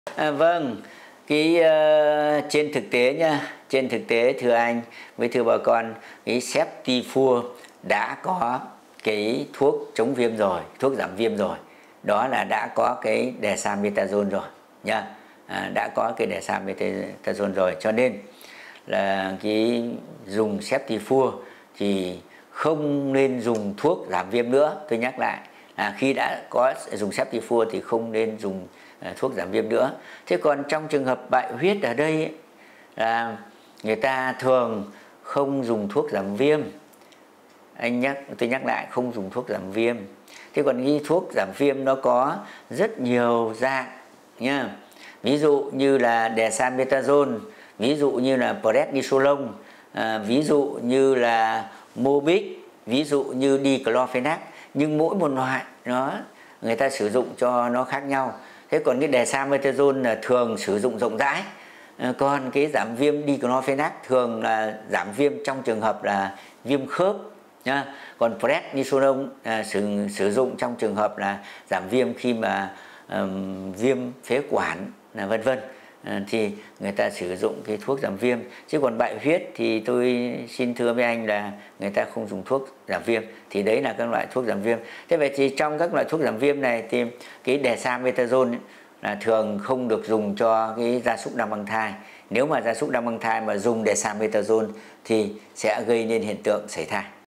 Vâng, trên thực tế nha, trên thực tế thưa anh với thưa bà con, cái Septifur đã có cái thuốc chống viêm rồi, thuốc giảm viêm rồi. Đó là đã có cái dexamethasone rồi nha. Đã có cái dexamethasone rồi, cho nên là cái dùng Septifur thì không nên dùng thuốc giảm viêm nữa. Tôi nhắc lại, khi đã có dùng Septifur thì không nên dùng thuốc giảm viêm nữa. Thế còn trong trường hợp bại huyết ở đây ấy, là người ta thường không dùng thuốc giảm viêm. Tôi nhắc lại, không dùng thuốc giảm viêm. Thế còn cái thuốc giảm viêm nó có rất nhiều dạng nha. Ví dụ như là dexamethasone, ví dụ như là prednisolone, ví dụ như là Mobic, ví dụ như diclofenac. Nhưng mỗi một loại người ta sử dụng cho nó khác nhau. Thế còn cái dexamethasone là thường sử dụng rộng rãi. Còn cái giảm viêm diclofenac thường là giảm viêm trong trường hợp là viêm khớp nha. Còn prednisolone sử dụng trong trường hợp là giảm viêm khi mà viêm phế quản vân vân, thì người ta sử dụng cái thuốc giảm viêm. Chứ còn bại huyết thì tôi xin thưa với anh là người ta không dùng thuốc giảm viêm. Thì đấy là các loại thuốc giảm viêm. Thế vậy thì trong các loại thuốc giảm viêm này thì cái dexamethasone là thường không được dùng cho cái gia súc đang mang thai. Nếu mà gia súc đang mang thai mà dùng dexamethasone thì sẽ gây nên hiện tượng sảy thai.